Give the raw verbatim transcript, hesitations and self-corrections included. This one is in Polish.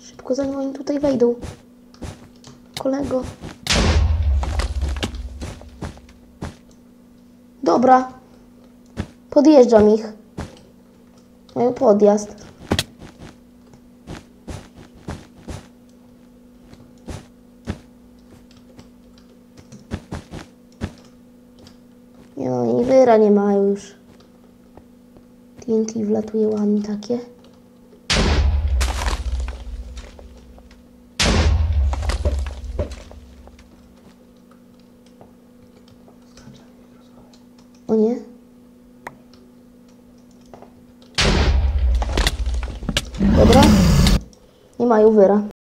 Szybko, zanim oni tutaj wejdą. Kolego. Dobra. Podjeżdżam ich. Mają podjazd. Nie no, oni wyra nie mają już. T N T wlatuje ładnie takie. O nie. Dobra. Nie mają wyra.